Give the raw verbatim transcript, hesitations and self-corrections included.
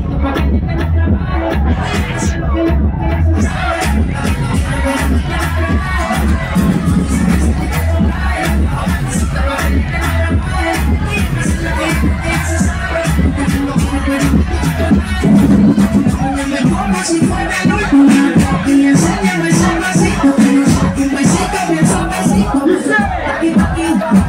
Enséñame ese vasito, que no soy un besito, bien suavecito. Aquí, aquí.